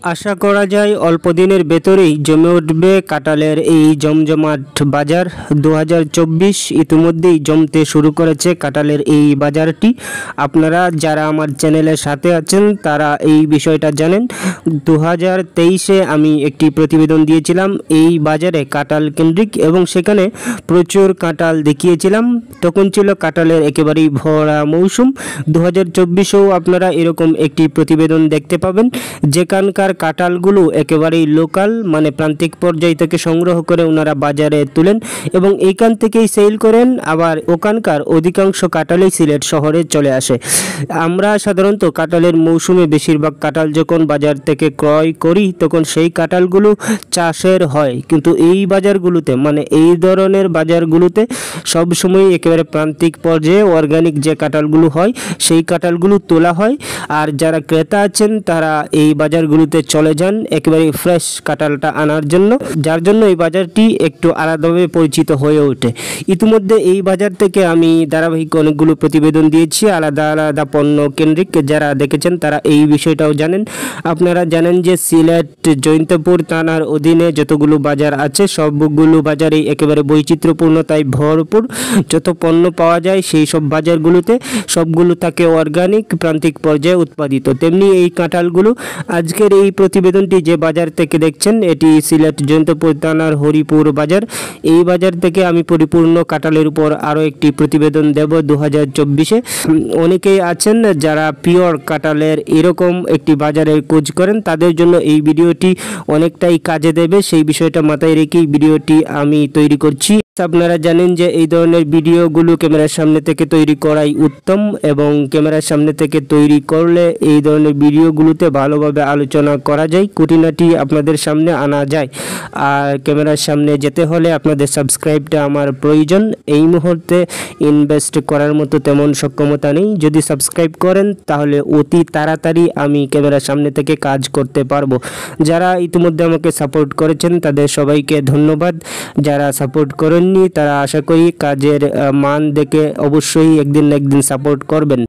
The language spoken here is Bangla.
আশা করা যায় অল্প দিনের ভেতরেই জমে উঠবে কাঁঠালের এই জমজমাট বাজার। 2024 ইতিমধ্যেই জমতে শুরু করেছে কাঁঠালের এই বাজারটি। আপনারা যারা আমার চ্যানেলের সাথে আছেন তারা এই বিষয়টা জানেন। 2023-এ আমি একটি প্রতিবেদন দিয়েছিলাম এই বাজারে কাঁঠাল কেন্দ্রিক, এবং সেখানে প্রচুর কাঁঠাল দেখিয়েছিলাম। তখন ছিল কাঁঠালের একেবারেই ভরা মৌসুম। 2024-এও আপনারা এরকম একটি প্রতিবেদন দেখতে পাবেন, যেখানকার কাঁঠালগুলো একেবারেই লোকাল, মানে প্রান্তিক পর্যায় থেকে সংগ্রহ করে ওনারা বাজারে তুলেন এবং এইখান থেকেই সেল করেন। আবার ওখানকার অধিকাংশ কাঁঠালই সিলেট শহরে চলে আসে। আমরা সাধারণত কাঁঠালের মৌসুমে বেশিরভাগ কাঁঠাল যখন বাজার থেকে ক্রয় করি তখন সেই কাঁঠালগুলো চাষের হয়, কিন্তু এই বাজারগুলোতে, মানে এই ধরনের বাজারগুলোতে সবসময় একেবারে প্রান্তিক পর্যায়ে অর্গানিক যে কাঁঠালগুলো হয় সেই কাঁঠালগুলো তোলা হয়। আর যারা ক্রেতা আছেন তারা এই বাজারগুলোতে চলে যান একেবারে ফ্রেশ কাঁঠালটা আনার জন্য, যার জন্য এই বাজারটি একটু আলাদাভাবে পরিচিত হয়ে ওঠে। ইতিমধ্যে এই বাজার থেকে আমি ধারাবাহিক অনেকগুলো প্রতিবেদন দিয়েছি আলাদা আলাদা পণ্য কেন্দ্রিক। যারা দেখেছেন তারা এই বিষয়টাও জানেন। আপনারা জানেন যে সিলেট জৈন্তপুর থানার অধীনে যতগুলো বাজার আছে সবগুলো বাজারেই একেবারে বৈচিত্র্যপূর্ণতায় ভরপুর। যত পণ্য পাওয়া যায় সেই সব বাজারগুলোতে সবগুলো থাকে অর্গানিক, প্রান্তিক পর্যায়ে উৎপাদিত। তেমনি এই কাঁঠালগুলো, আজকের এই প্রতিবেদনটি যে বাজার থেকে দেখছেন এটি সিলেট জৈন্তপুর থানার হরিপুর বাজার। এই বাজার থেকে আমি পরিপূর্ণ কাঁঠালের উপর আরও একটি প্রতিবেদন দেব 2024-এ। অনেকেই আছেন যারা পিওর কাঁঠালের এরকম একটি বাজারের খোঁজ করেন, তাদের জন্য এই ভিডিওটি অনেকটাই কাজে দেবে। সেই বিষয়টা মাথায় রেখেই ভিডিওটি আমি তৈরি করছি। আপনারা জানেন যে এই ধরনের ভিডিওগুলো ক্যামেরার সামনে থেকে তৈরি করাই উত্তম, এবং ক্যামেরার সামনে থেকে তৈরি করলে এই ধরনের ভিডিওগুলোতে ভালোভাবে আলোচনা করা যায়, খুঁটিনাটি আপনাদের সামনে আনা যায়। আর ক্যামেরার সামনে যেতে হলে আপনাদের সাবস্ক্রাইবটা আমার প্রয়োজন। এই মুহূর্তে ইনভেস্ট করার মতো তেমন সক্ষমতা নেই। যদি সাবস্ক্রাইব করেন তাহলে অতি তাড়াতাড়ি আমি ক্যামেরার সামনে থেকে কাজ করতে পারবো। যারা ইতিমধ্যে আমাকে সাপোর্ট করেছেন তাদের সবাইকে ধন্যবাদ। যারা সাপোর্ট করেননি তারা আশা করি কাজের মান দেখে অবশ্যই একদিন না একদিন সাপোর্ট করবেন।